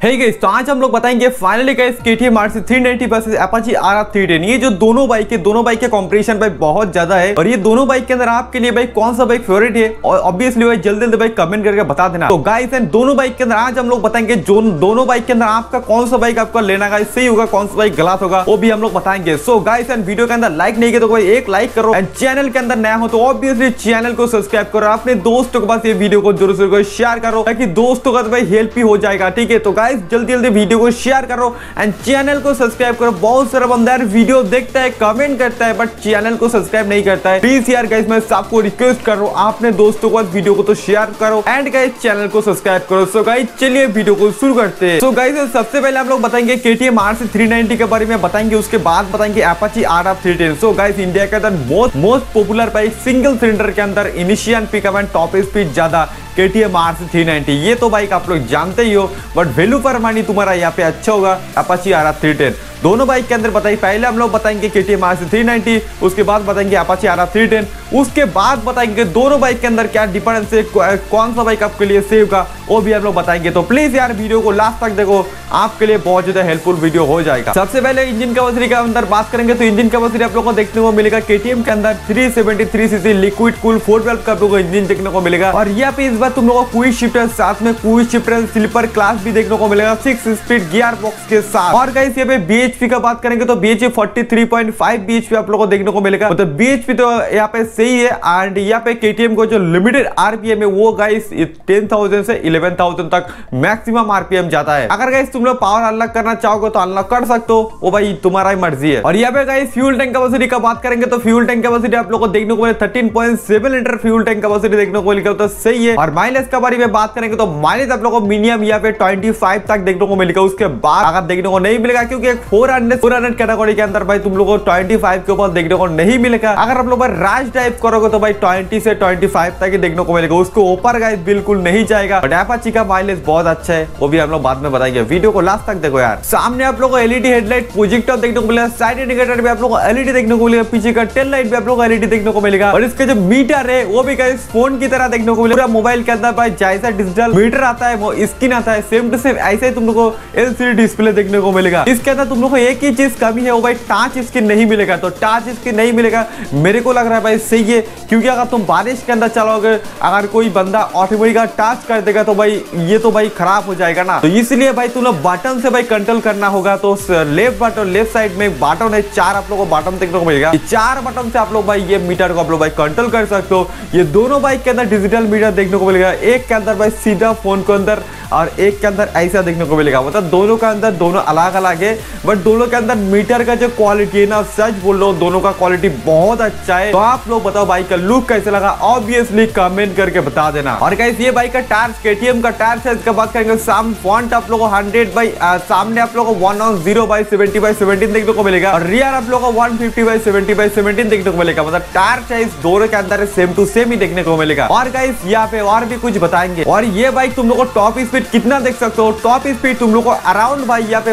Hey guys, तो आज हम लोग बताएंगे finally guys KTM RC 390 versus Apache RR 310। ये जो दोनों बाइक के कंपटीशन भाई बहुत ज्यादा है और ये दोनों बाइक के अंदर आपके लिए भाई कौन सा बाइक फेवरेट है और ऑब्वियसली भाई जल्दी जल्दी भाई कमेंट करके बता देना। तो गाइस एंड दोनों बाइक के अंदर आज हम लोग बताएंगे जो दोनों बाइक के अंदर आपका कौन सा बाइक आपका लेना गाइस सही होगा, कौन सा बाइक गलत होगा वो भी हम लोग बताएंगे। सो गाइस एंड वीडियो के अंदर लाइक नहीं किया तो भाई एक लाइक करो एंड चैनल के अंदर नया हो तो ऑब्वियसली चैनल को सब्सक्राइब करो, अपने दोस्तों के पास ये वीडियो को जरूर से शेयर करो ताकि दोस्तों का भाई हेल्प ही हो जाएगा। ठीक है, तो गाइस जल्दी जल्दी वीडियो को शेयर करो एंड चैनल को सब्सक्राइब करो। बहुत सारा बंदा यार वीडियो देखता है, कमेंट करता है बट चैनल को सब्सक्राइब नहीं करता है। प्लीज यार गाइस मैं सबको रिक्वेस्ट कर रहा हूं अपने दोस्तों को वीडियो को तो शेयर करो एंड गाइस चैनल को सब्सक्राइब करो। सो गाइस चलिए वीडियो को शुरू करते हैं। सो गाइस सबसे पहले हम लोग बताएंगे KTM RC 390 के बारे में बताएंगे, उसके बाद बताएंगे Apache RR 310। So guys India के अंदर most popular bike single cylinder के अंदर initial pickup and top speed ज्यादा KTM RC 390। ये तो बाइक आप लोग जानते ही हो बट वैल्यू फॉर मनी तुम्हारा यहाँ पे अच्छा होगा Apache RR 310। दोनों बाइक के अंदर बताइए, पहले हम लोग बताएंगे KTM RC 390, उसके बाद बताएंगे Apache RR 310, उसके बाद बताएंगे दोनों बाइक के अंदर क्या डिफरेंस है, कौन सा बाइक आपके लिए सेव का वो भी हम लोग बताएंगे। तो प्लीज यार वीडियो को लास्ट तक देखो, आपके लिए बहुत ज्यादा हेल्पफुल वीडियो हो जाएगा। सबसे पहले इंजन कैपेसिटी के अंदर बात करेंगे तो इंजन कैपेसिटी आप लोगों को देखने को मिलेगा KTM के अंदर 373 सीसी लिक्विड कूल 4 वाल्व का आप लोगों को इंजन देखने को मिलेगा और यहाँ पे इस बार तुम लोगों को क्रूज शिफ्टर साथ में क्रूज शिफ्टर स्लीपर क्लास भी देखने को मिलेगा 6 स्पीड गियर बॉक्स के साथ। और गाइस यहाँ पे BHP का बात करेंगे तो BHP 43.5 BHP आप लोगों को देखने को मिलेगा। तो BHP तो यहाँ पे सही है एंड यहाँ पे KTM को जो लिमिटेड RPM है वो गाइस 10,000 से 11,000 तक मैक्सिमम RPM जाता है। अगर गाइस तुम लोग पावर अनलॉक करना चाहोगे तो अनलॉक कर सकते हो, वो भाई तुम्हारा ही मर्जी है। और यहाँ पे गाइस फ्यूल टैंक कैपेसिटी का बात करेंगे तो फ्यूल टैंक कैपेसिटी आप लोगों को देखने को मिलेगा 13.7 लीटर फ्यूल टैंक कैपेसिटी देखने को मिलेगा, तो सही है। और माइलेज के बारे में बात करेंगे तो माइलेज आप लोगों को मिनिमम यहाँ पे 25 तक देखने को मिलेगा, उसके बाद अगर देखने को नहीं मिलेगा क्योंकि 400 कैटेगरी के अंदर भाई तुम लोगों को 25 के ऊपर देखने को नहीं मिलेगा। अगर आप लोग राज ड्राइव करोगे तो भाई 20 से 25 तक ही देखने को मिलेगा, उसके ऊपर गाइस बिल्कुल नहीं जाएगा। बट Apache का माइलेज बहुत अच्छा है, वो भी हम लोग बाद में बताएंगे। वीडियो को लास्ट तक देखो यार। सामने आप लोगों को LED हेडलाइट प्रोजेक्टर देखने को मिलेगा, साइड इंडिकेटर भी आप लोगों को LED देखने को मिलेगा, पीछे का टेल लाइट भी आप लोगों को LED देखने को मिलेगा और इसका जो मीटर है वो भी गाइस फोन की तरह देखने को मिलेगा। पूरा मोबाइल के अंदर भाई जैसा डिजिटल मीटर आता है वो स्क्रीन आता है सेम टू सेम ऐसे ही तुम लोग को LCD डिस्प्ले देखने को मिलेगा। इसके अंदर तुम लोग को एक ही चीज कमी है वो भाई टच स्क्रीन नहीं मिलेगा। तो टच स्क्रीन नहीं मिलेगा मेरे को लग रहा है भाई सही है, क्योंकि अगर तुम बारिश के अंदर चलोगे अगर कोई बंदा ऑटोमेटिक टच कर देगा तो भाई ये तो भाई खराब हो जाएगा ना। तो इसलिए भाई तुम लोग बटन से भाई कंट्रोल करना होगा। तो लेफ्ट बटन लेफ्ट साइड में बटन है, 4 आप लोगों को बटन देखने को मिलेगा, 4 बटन से आप लोग भाई ये मीटर को आप लोग भाई कंट्रोल कर सकते हो। ये दोनों बाइक के अंदर डिजिटल मीटर देखने को मिलेगा, एक के अंदर भाई सीधा फोन के अंदर और एक के अंदर ऐसा देखने को मिलेगा। मतलब दोनों का अंदर दोनों अलग अलग है बट दोनों के अंदर मीटर का जो क्वालिटी है ना, सच बोल रहा हूं दोनों का क्वालिटी बहुत अच्छा है। तो आप लोग बताओ बाइक का लुक कैसे लगा, ऑब्वियसली कमेंट करके बता देना। और गाइस ये बाइक का टायर KTM का टायर साइज का बात करेंगे, फ्रंट आप लोगों को 100 बाई सामने आप लोगों को 110/70/17 देखने को मिलेगा और रियर आप लोगों को 150/70/17 देखने को मिलेगा। मतलब टायर साइज दोनों के अंदर सेम टू सेम ही देखने को मिलेगा। और गाइस यहाँ पे और भी कुछ बताएंगे। और ये बाइक तुम लोग को टॉप स्पीड कितना देख सकते हो, टॉप स्पीड तुम लोग को अराउंड भाई यहाँ पे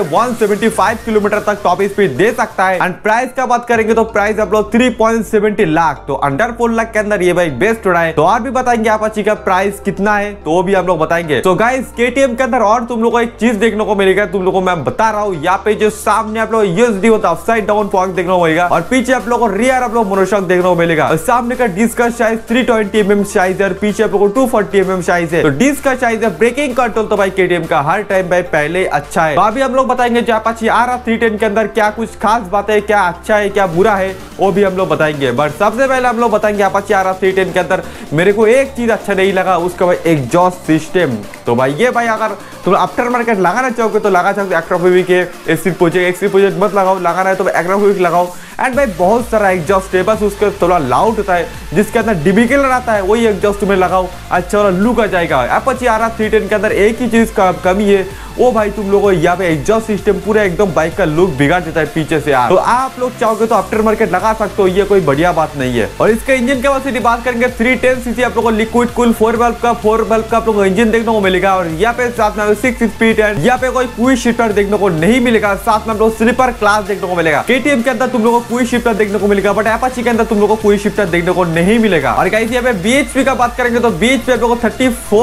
175 किलोमीटर तक टॉप स्पीड दे सकता है। एंड प्राइस का बात करेंगे तो प्राइस आप लोग 3.70 लाख, तो अंडर 4 लाख के अंदर ये बाइक बेस्ट हो रहा है। तो और भी बताएंगे Apache का प्राइस कितना है तो वो भी हम लोग बताएंगे। तो गाइस KTM के अंदर और तुम लोग को एक चीज देखने को मिलेगा, तुम लोगों को मैं बता रहा हूँ, यहाँ पे जो सामने आप लोग USD होता है अपसाइड डाउन फॉग देखने को मिलेगा और पीछे आप लोग को रियर आप लोग मोनोशॉक देखने को मिलेगा। और सामने का डिस्क का साइज 320 mm साइज है और पीछे आप लोग को 240 mm साइज है। तो डिस्क का साइज है, ब्रेकिंग कंट्रोल तो भाई KTM का हर टाइम भाई पहले अच्छा है। तो अभी हम लोग बताएंगे जो Apache RR 310 के अंदर क्या कुछ खास बातें, क्या अच्छा है क्या बुरा है वो भी हम लोग बताएंगे। बट सबसे पहले हम लोग बताएंगे Apache RR 310 के अंदर मेरे को एक चीज अच्छा नहीं लगा, उसका भाई एग्जॉस्ट सिस्टम। तो भाई ये भाई अगर तुम आफ्टर मार्केट लगाना चाहोगे तो लगा सकते हो एक्ट्रोफोबिक के एक्सिट प्रोजेक्ट मत लगाओ, लगाना है तो एक्ट्रोफोबिक लगाओ। एंड भाई बहुत सारा एग्जॉस्ट है, बस उसका थोड़ा लाउड होता है जिसके अंदर DB किलर आता है वही एग्जॉस्ट तुम्हें लगाओ, अच्छा वाला लुक आ जाएगा। Apache RR 310 के अंदर एक ही चीज का कमी है वो भाई तुम लोगों को यहाँ पे एग्जॉस्ट सिस्टम पूरा एकदम बाइक का लुक बिगाड़ देता है पीछे से यार। तो आप लोग चाहोगे तो आफ्टर मार्केट लगा सकते हो, ये कोई बढ़िया बात नहीं है। और इसके इंजन कैपेसिटी बात करेंगे 310 सीसी आप लोगों को लिक्विड कूल 4 वाल्व का आप लोगों को इंजन देखने को मिलेगा। और यहाँ पे साथ में 6 स्पीड एंड यहाँ पे कोई क्विक शिफ्टर देखने को नहीं मिलेगा। साथ में हम लोग स्लीपर क्लास देखने को मिलेगा। केटीएम के अंदर तुम लोगों को क्विक शिफ्टर देखने को मिलेगा, बट एपाची के अंदर तुम लोगों को क्विक शिफ्टर देखने को नहीं मिलेगा। और गाइस यहाँ पे बीएचपी का बात करेंगे तो बीएचपी आप लोगों को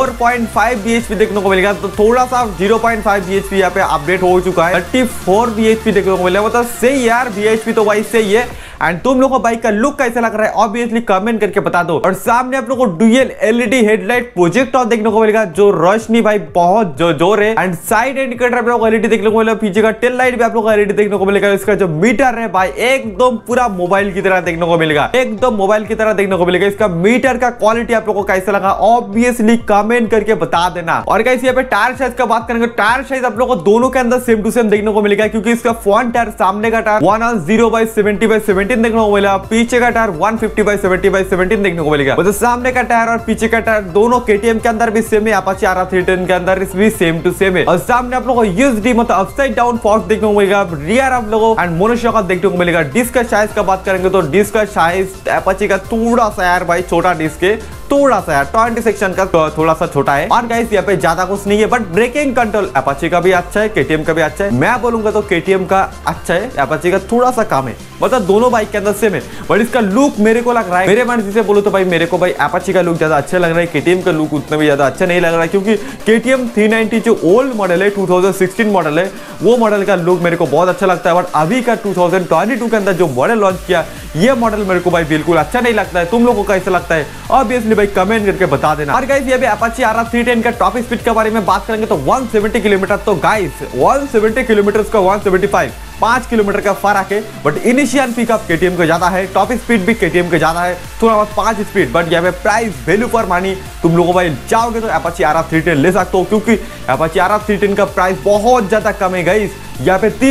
34.5 बीएचपी देखने को मिलेगा। तो थोड़ा सा 0.5 बीएचपी यहाँ पे अपडेट हो चुका है। 34 बीएचपी देखने को मिलेगा, मतलब सही यार, बीएचपी तो भाई सही है। एंड तुम लोगों को बाइक का लुक कैसा लग रहा है ऑब्वियसली कमेंट करके बता दो। और सामने आप लोगों को डुअल एलईडी हेडलाइट प्रोजेक्टर देखने को मिलेगा, जो रोशनी भाई बहुत जोर है। एंड साइड इंडिकेटर आप लोगों को एलईडी देखने को मिलेगा, पीछे का टेल लाइट भी आप लोगों को एलईडी देखने को मिलेगा। इसका जो मीटर है भाई एकदम पूरा मोबाइल की तरह देखने को मिलेगा, एकदम मोबाइल की तरह देखने को मिलेगा। इसका मीटर का क्वालिटी आप लोगों को कैसा लगा ऑब्वियसली कमेंट करके बता देना। और गाइस यहाँ पे टायर साइज का बात करेंगे, टायर साइज आप लोगों को दोनों के अंदर सेम टू सेम देखने को मिलेगा, क्योंकि इसका फ्रंट टायर सामने का टायर 110/70/17 देखने को मिलेगा, पीछे का टायर 150/70/17 देखने को मिलेगा। मतलब सामने का टायर और पीछे का टायर दोनों केटीएम के अंदर भी सेम है, अपाचे RR310 के अंदर भी सेम टू सेम है। और सामने आप लोगों को यूएसडी मतलब अपसाइड डाउन फॉर्क देखने को मिलेगा, रियर आप लोगों को एंड मोनोशॉक देखने को मिलेगा। डिस्क का साइज का बात करेंगे तो डिस्क का साइज अपाचे का थोड़ा सा यार भाई छोटा डिस्क है, थोड़ा सा यार 20 सेक्शन का थोड़ा सा छोटा है। और गाइस यहाँ पे ज्यादा कुछ नहीं है, बट ब्रेकिंग कंट्रोल अपाचे का भी अच्छा है, केटीएम का भी अच्छा है। मैं बोलूंगा तो केटीएम का अच्छा है, अपाचे का थोड़ा सा कम है, मतलब दोनों बाइक के अंदर सेम है। बट इसका लुक मेरे को लग रहा है, मेरे मर्जी से बोलो तो भाई मेरे को भाई अपाचे का लुक ज्यादा अच्छा लग रहा है, केटीएम का लुक उतना भी ज्यादा अच्छा नहीं लग रहा है। क्योंकि केटीएम 390 जो ओल्ड मॉडल है 2016 मॉडल है, वो मॉडल का लुक मेरे को बहुत अच्छा लगता है। बट अभी का 2022 के अंदर जो मॉडल लॉन्च किया, ये मॉडल मेरे को भाई बिल्कुल अच्छा नहीं लगता है। तुम लोगों को कैसा लगता है ऑब्वियसली भाई कमेंट करके बता देना। और गाइस ये भी अपाचे RR310 का टॉप स्पीड के बारे में बात करेंगे तो 170 किलोमीटर, तो गाइस 170 किलोमीटर का 175 5 किलोमीटर का फर्क है। बट इनिशियल पिकअप केटीएम का ज्यादा है, टॉप स्पीड भी केटीएम का ज्यादा है, थोड़ा बहुत 5 स्पीड। बट यहाँ पे प्राइस वैल्यू फॉर मनी तुम लोगों भाई चाहोगे तो अपाचे RR310 ले सकते हो, क्योंकि अपाचे RR310 का प्राइस बहुत ज्यादा कम है गाइस। यहाँ पे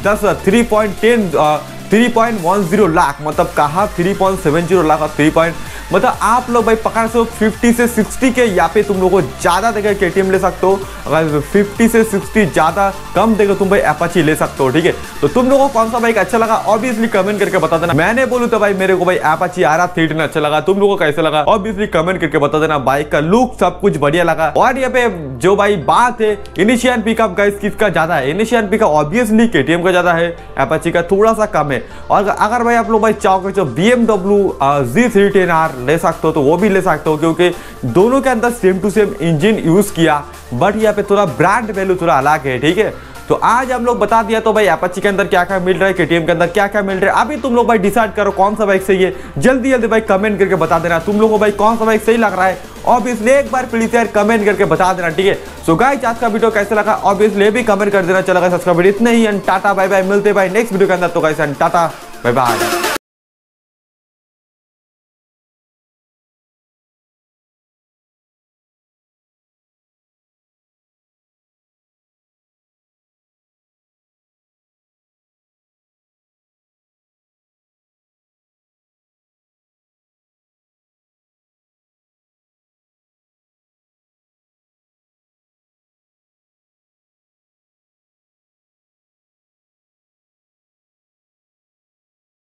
310 लाख, मतलब कहा 3.70 लाख और मतलब आप लोग भाई पकड़ से 50 से 60 के यहाँ पे तुम लोगों को ज्यादा देकर केटीएम ले सकते हो। अगर 50 से 60 ज्यादा कम देकर तुम भाई अपाचे ले सकते हो, ठीक है। तो तुम लोगों को कौन सा बाइक अच्छा लगा ऑब्वियसली कमेंट करके बता देना। मैंने बोलूं तो भाई मेरे को भाई अपाचे RR310 अच्छा लगा, तुम लोगों को कैसा लगा ऑब्वियसली कमेंट करके बता देना। बाइक का लुक सब कुछ बढ़िया लगा। और यहाँ पे जो भाई बात है इनिशियल पिकअप गाइस किसका ज्यादा है, इनिशियल पिकअप ऑब्वियसली केटीएम का ज्यादा है, अपाचे का थोड़ा सा कम है। और अगर भाई आप लोग भाई चाहोगे तो BMW Z310R ले सकते हो तो वो भी ले सकते हो, क्योंकि दोनों के अंदर same to same engine use किया, बट यहाँ पे थोड़ा ब्रांड वैल्यू थोड़ा अलग है, ठीक है। तो आज हम लोग बता दिया तो भाई अपाचे के अंदर क्या क्या मिल रहा है, केटीएम के अंदर क्या क्या मिल रहा है। अभी तुम लोग भाई डिसाइड करो कौन सा बाइक सही है, जल्दी जल्दी भाई कमेंट करके बता देना तुम लोगों को भाई कौन सा बाइक सही लग रहा है। ऑब्वियसली एक बार प्लीज यार कमेंट करके बता देना, ठीक है। सो गाइस आज का वीडियो कैसा लगा ऑब्वियसली भी कमेंट कर देना। चलो गाइस आज का वीडियो इतना ही, टाटा बाय बाय, मिलते भाई नेक्स्ट वीडियो के अंदर। तो गाइस टाटा बाय बाय।